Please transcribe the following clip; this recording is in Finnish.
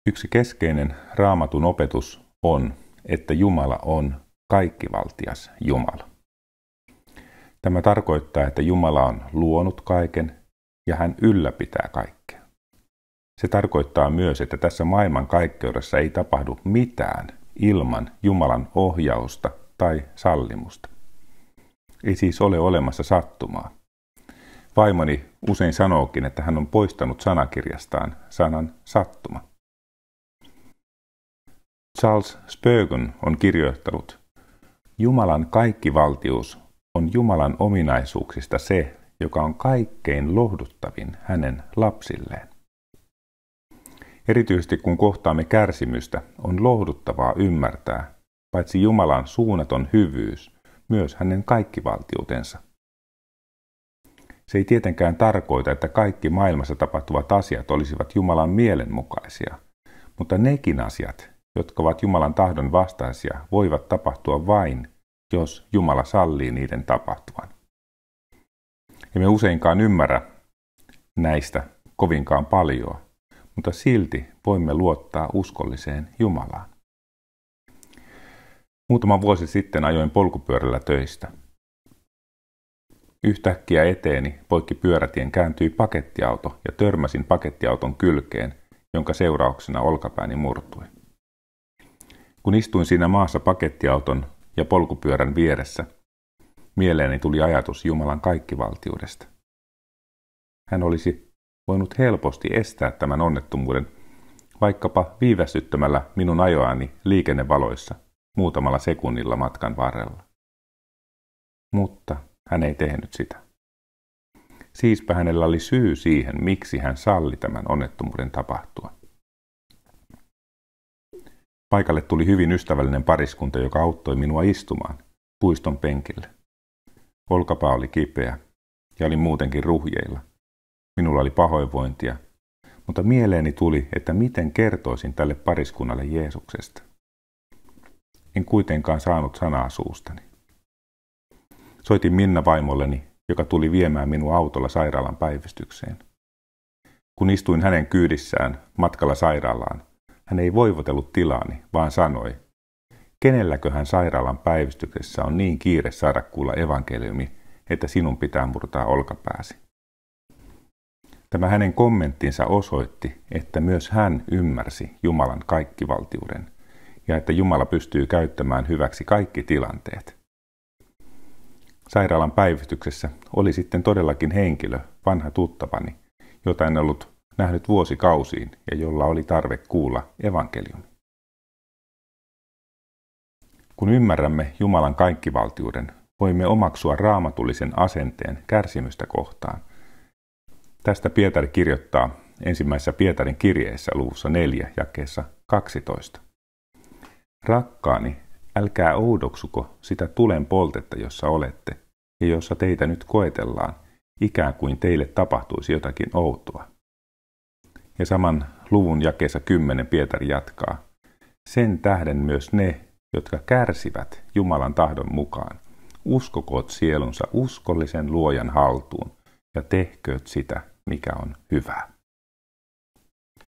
Yksi keskeinen Raamatun opetus on, että Jumala on kaikkivaltias Jumala. Tämä tarkoittaa, että Jumala on luonut kaiken ja hän ylläpitää kaikkea. Se tarkoittaa myös, että tässä maailmankaikkeudessa ei tapahdu mitään ilman Jumalan ohjausta tai sallimusta. Ei siis ole olemassa sattumaa. Vaimoni usein sanookin, että hän on poistanut sanakirjastaan sanan sattuma. Charles Spurgeon on kirjoittanut, Jumalan kaikkivaltius on Jumalan ominaisuuksista se, joka on kaikkein lohduttavin hänen lapsilleen. Erityisesti kun kohtaamme kärsimystä, on lohduttavaa ymmärtää, paitsi Jumalan suunnaton hyvyys, myös hänen kaikkivaltiutensa. Se ei tietenkään tarkoita, että kaikki maailmassa tapahtuvat asiat olisivat Jumalan mielenmukaisia, mutta nekin asiat, jotka ovat Jumalan tahdon vastaisia, voivat tapahtua vain, jos Jumala sallii niiden tapahtuvan. Emme useinkaan ymmärrä näistä kovinkaan paljon, mutta silti voimme luottaa uskolliseen Jumalaan. Muutama vuosi sitten ajoin polkupyörällä töistä. Yhtäkkiä eteeni poikki pyörätien kääntyi pakettiauto ja törmäsin pakettiauton kylkeen, jonka seurauksena olkapääni murtui. Kun istuin siinä maassa pakettiauton ja polkupyörän vieressä, mieleeni tuli ajatus Jumalan kaikkivaltiudesta. Hän olisi voinut helposti estää tämän onnettomuuden, vaikkapa viivästyttämällä minun ajoani liikennevaloissa muutamalla sekunnilla matkan varrella. Mutta hän ei tehnyt sitä. Siispä hänellä oli syy siihen, miksi hän salli tämän onnettomuuden tapahtua. Paikalle tuli hyvin ystävällinen pariskunta, joka auttoi minua istumaan puiston penkille. Olkapää oli kipeä ja olin muutenkin ruhjeilla. Minulla oli pahoinvointia, mutta mieleeni tuli, että miten kertoisin tälle pariskunnalle Jeesuksesta. En kuitenkaan saanut sanaa suustani. Soitin Minna vaimolleni, joka tuli viemään minua autolla sairaalan päivystykseen. Kun istuin hänen kyydissään matkalla sairaalaan, hän ei voivotellut tilaani, vaan sanoi, kenelläköhän sairaalan päivystyksessä on niin kiire saada kuulla evankeliumi, että sinun pitää murtaa olkapääsi. Tämä hänen kommenttinsa osoitti, että myös hän ymmärsi Jumalan kaikkivaltiuden ja että Jumala pystyy käyttämään hyväksi kaikki tilanteet. Sairaalan päivystyksessä oli sitten todellakin henkilö, vanha tuttavani, jota en ollut nähnyt vuosikausiin ja jolla oli tarve kuulla evankeliumi. Kun ymmärrämme Jumalan kaikkivaltiuden, voimme omaksua raamatullisen asenteen kärsimystä kohtaan. Tästä Pietari kirjoittaa ensimmäisessä Pietarin kirjeessä luvussa 4 jakeessa 12. Rakkaani, älkää oudoksuko sitä tulen poltetta, jossa olette, ja jossa teitä nyt koetellaan, ikään kuin teille tapahtuisi jotakin outoa. Ja saman luvun jakeessa 10 Pietari jatkaa. Sen tähden myös ne, jotka kärsivät Jumalan tahdon mukaan, uskokoot sielunsa uskollisen luojan haltuun ja tehkööt sitä, mikä on hyvää.